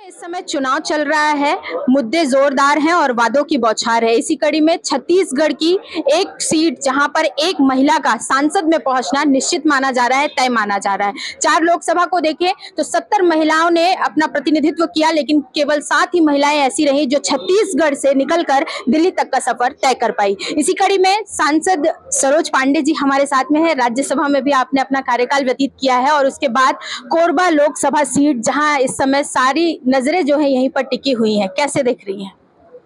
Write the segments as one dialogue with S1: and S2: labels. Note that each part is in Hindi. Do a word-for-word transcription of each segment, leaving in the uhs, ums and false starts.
S1: इस समय चुनाव चल रहा है, मुद्दे जोरदार हैं और वादों की बौछार है। इसी कड़ी में छत्तीसगढ़ की एक सीट जहां पर एक महिला का सांसद में पहुंचना निश्चित माना जा रहा है, तय माना जा रहा है। चार लोकसभा को देखें तो सत्तर महिलाओं ने अपना प्रतिनिधित्व किया, लेकिन केवल सात ही महिलाएं ऐसी रही जो छत्तीसगढ़ से निकलकर दिल्ली तक का सफर तय कर पाई। इसी कड़ी में सांसद सरोज पांडे जी हमारे साथ में है। राज्यसभा में भी आपने अपना कार्यकाल व्यतीत किया है और उसके बाद कोरबा लोकसभा सीट जहां इस समय सारी नजरें जो है यहीं पर टिकी हुई हैं, कैसे देख रही हैं?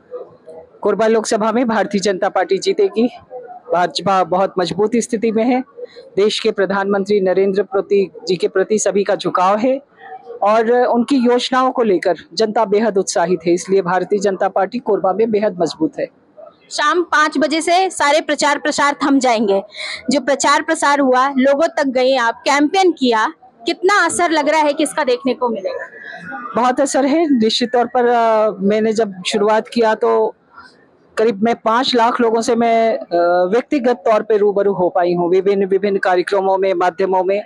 S2: कोरबा लोकसभा में भारतीय जनता पार्टी जीतेगी। भाजपा बहुत मजबूत स्थिति में है। देश के प्रधानमंत्री नरेंद्र प्रति जी के प्रति सभी का झुकाव है और उनकी योजनाओं को लेकर जनता बेहद उत्साहित है। इसलिए भारतीय जनता पार्टी कोरबा में बेहद मजबूत है।
S1: शाम पाँच बजे से सारे प्रचार प्रसार थम जाएंगे। जो प्रचार प्रसार हुआ, लोगों तक गई, आप कैंपेन किया, कितना असर लग रहा है कि इसका देखने को मिलेगा?
S2: बहुत असर है। निश्चित तौर पर आ, मैंने जब शुरुआत किया तो करीब मैं पाँच लाख लोगों से मैं व्यक्तिगत तौर पे रूबरू हो पाई हूँ, विभिन्न विभिन्न कार्यक्रमों में, माध्यमों में,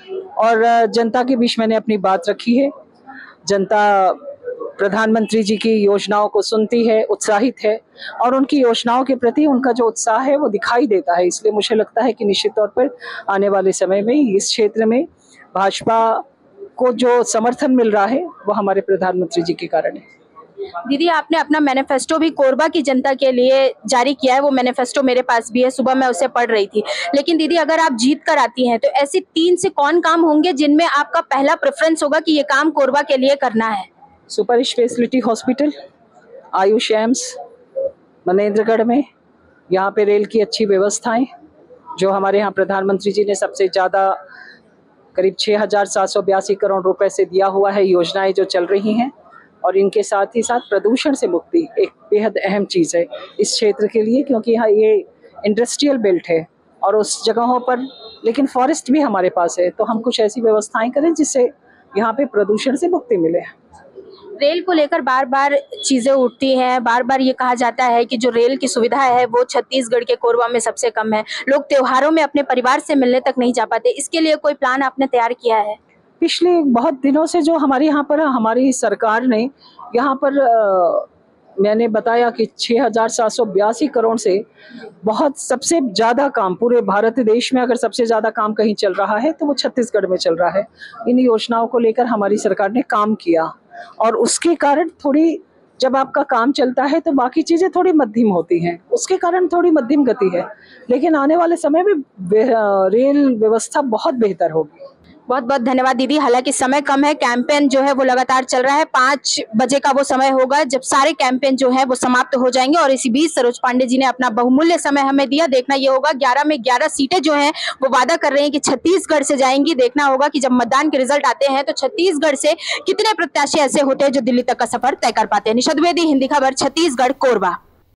S2: और जनता के बीच मैंने अपनी बात रखी है। जनता प्रधानमंत्री जी की योजनाओं को सुनती है, उत्साहित है और उनकी योजनाओं के प्रति उनका जो उत्साह है वो दिखाई देता है। इसलिए मुझे लगता है कि निश्चित तौर पर आने वाले समय में इस क्षेत्र में भाजपा को जो समर्थन मिल रहा है वो हमारे प्रधानमंत्री जी के कारण है।
S1: दीदी, आपने अपना मैनिफेस्टो भी कोरबा की जनता के लिए जारी किया है। वो मैनिफेस्टो मेरे पास भी है, सुबह मैं उसे पढ़ रही थी। लेकिन दीदी, अगर आप जीत कर आती हैं तो ऐसी तीन से कौन काम होंगे जिनमें आपका पहला प्रेफरेंस होगा कि ये काम कोरबा के लिए करना है?
S2: Super speciality hospital, Ayush AIIMS Manendragarh में, यहाँ पे रेल की अच्छी व्यवस्थाएं, जो हमारे यहाँ प्रधानमंत्री जी ने सबसे ज़्यादा करीब छः हजार सात सौ बयासी करोड़ रुपए से दिया हुआ है, योजनाएं जो चल रही हैं। और इनके साथ ही साथ प्रदूषण से मुक्ति एक बेहद अहम चीज़ है इस क्षेत्र के लिए, क्योंकि यहाँ ये इंडस्ट्रियल बेल्ट है और उस जगहों पर लेकिन फॉरेस्ट भी हमारे पास है। तो हम कुछ ऐसी व्यवस्थाएं करें जिससे यहाँ पे प्रदूषण से मुक्ति मिले।
S1: रेल को लेकर बार बार चीजें उठती हैं, बार बार ये कहा जाता है कि जो रेल की सुविधा है वो छत्तीसगढ़ के कोरबा में सबसे कम है। लोग त्योहारों में अपने परिवार से मिलने तक नहीं जा पाते। इसके लिए कोई प्लान आपने तैयार किया है?
S2: पिछले बहुत दिनों से जो हमारे यहाँ पर हमारी सरकार ने यहाँ पर आ, मैंने बताया कि छः हजार सात सौ बयासी करोड़ से बहुत सबसे ज़्यादा काम पूरे भारत देश में अगर सबसे ज़्यादा काम कहीं चल रहा है तो वो छत्तीसगढ़ में चल रहा है। इन योजनाओं को लेकर हमारी सरकार ने काम किया और उसके कारण थोड़ी जब आपका काम चलता है तो बाकी चीज़ें थोड़ी मध्यम होती हैं, उसके कारण थोड़ी मध्यम गति है। लेकिन आने वाले समय में रेल व्यवस्था बहुत बेहतर होगी।
S1: बहुत बहुत धन्यवाद दीदी। हालांकि समय कम है, कैंपेन जो है वो लगातार चल रहा है। पाँच बजे का वो समय होगा जब सारे कैंपेन जो है वो समाप्त हो जाएंगे और इसी बीच सरोज पांडे जी ने अपना बहुमूल्य समय हमें दिया। देखना ये होगा ग्यारह में ग्यारह सीटें जो हैं वो वादा कर रहे हैं कि छत्तीसगढ़ से जाएंगी। देखना होगा कि जब मतदान के रिजल्ट आते हैं तो छत्तीसगढ़ से कितने प्रत्याशी ऐसे होते हैं जो दिल्ली तक का सफर तय कर पाते हैं। निशा द्विवेदी, हिंदी खबर, छत्तीसगढ़, कोरबा।